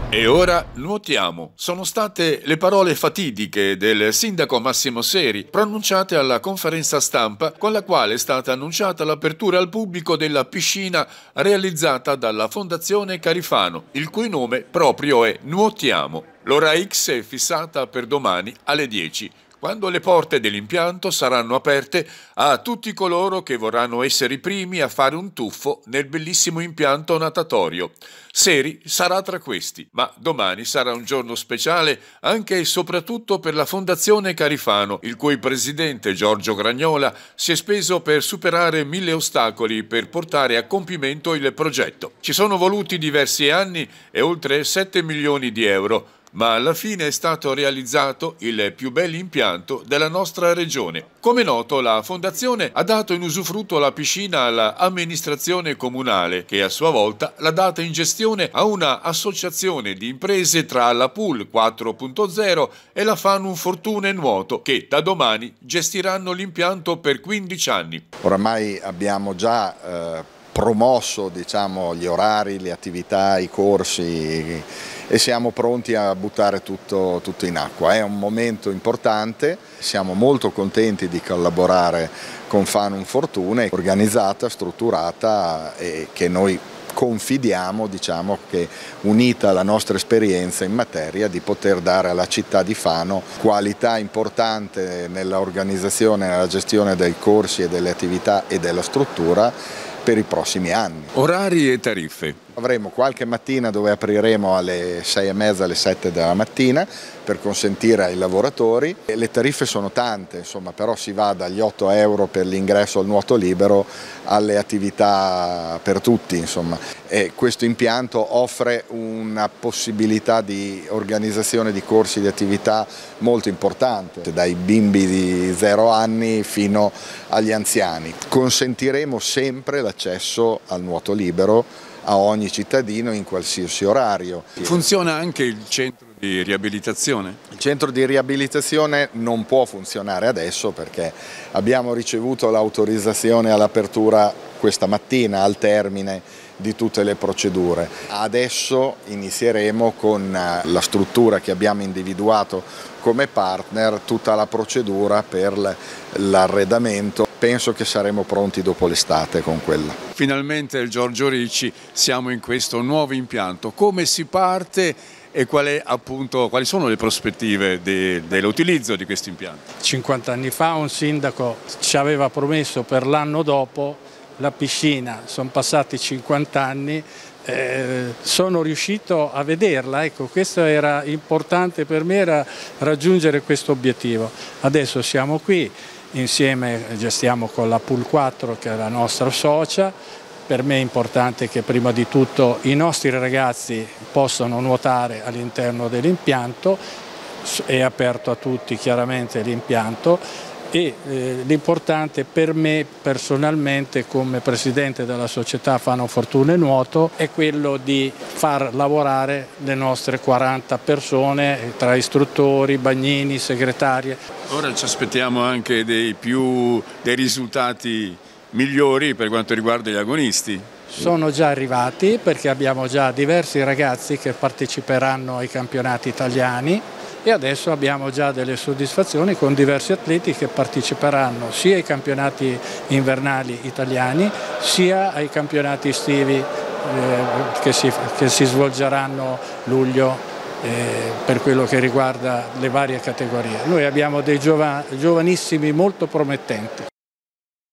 E ora nuotiamo. Sono state le parole fatidiche del sindaco Massimo Seri pronunciate alla conferenza stampa con la quale è stata annunciata l'apertura al pubblico della piscina realizzata dalla Fondazione Carifano, il cui nome proprio è Nuotiamo. L'ora X è fissata per domani alle 10. Quando le porte dell'impianto saranno aperte a tutti coloro che vorranno essere i primi a fare un tuffo nel bellissimo impianto natatorio. Seri sarà tra questi, ma domani sarà un giorno speciale anche e soprattutto per la Fondazione Carifano, il cui presidente Giorgio Gragnola si è speso per superare 1000 ostacoli per portare a compimento il progetto. Ci sono voluti diversi anni e oltre 7 milioni di euro, ma alla fine è stato realizzato il più bell'impianto della nostra regione. Come noto, la Fondazione ha dato in usufrutto la piscina all'amministrazione comunale, che a sua volta l'ha data in gestione a una associazione di imprese tra la Pool 4.0 e la Fanum Fortune Nuoto, che da domani gestiranno l'impianto per 15 anni. Oramai abbiamo già promosso, diciamo, gli orari, le attività, i corsi e siamo pronti a buttare tutto in acqua. È un momento importante, siamo molto contenti di collaborare con Fanum Fortune, organizzata, strutturata e che noi confidiamo, diciamo, che unita alla nostra esperienza in materia di poter dare alla città di Fano qualità importante nell'organizzazione e nella gestione dei corsi e delle attività e della struttura per i prossimi anni. Orari e tariffe. Avremo qualche mattina dove apriremo alle 6:30, alle 7 della mattina per consentire ai lavoratori. Le tariffe sono tante, insomma, però si va dagli 8 euro per l'ingresso al nuoto libero alle attività per tutti, insomma. E questo impianto offre una possibilità di organizzazione di corsi di attività molto importante, dai bimbi di 0 anni fino agli anziani. Consentiremo sempre l'accesso al nuoto libero a ogni cittadino in qualsiasi orario. Funziona anche il centro di riabilitazione? Il centro di riabilitazione non può funzionare adesso perché abbiamo ricevuto l'autorizzazione all'apertura questa mattina al termine di tutte le procedure. Adesso inizieremo con la struttura che abbiamo individuato come partner tutta la procedura per l'arredamento. Penso che saremo pronti dopo l'estate con quella. Finalmente, Giorgio Ricci, siamo in questo nuovo impianto. Come si parte e quali sono le prospettive dell'utilizzo di questo impianto? 50 anni fa un sindaco ci aveva promesso per l'anno dopo la piscina, sono passati 50 anni, sono riuscito a vederla, ecco, questo era importante per me, era raggiungere questo obiettivo. Adesso siamo qui, insieme gestiamo con la Pool 4 che è la nostra socia. Per me è importante che prima di tutto i nostri ragazzi possano nuotare all'interno dell'impianto, è aperto a tutti chiaramente l'impianto. E l'importante per me personalmente come presidente della società Fanum Fortune Nuoto è quello di far lavorare le nostre 40 persone tra istruttori, bagnini, segretarie. Ora ci aspettiamo anche dei risultati migliori per quanto riguarda gli agonisti. Sono già arrivati perché abbiamo già diversi ragazzi che parteciperanno ai campionati italiani. E adesso abbiamo già delle soddisfazioni con diversi atleti che parteciperanno sia ai campionati invernali italiani sia ai campionati estivi che si svolgeranno luglio per quello che riguarda le varie categorie. Noi abbiamo dei giovanissimi molto promettenti.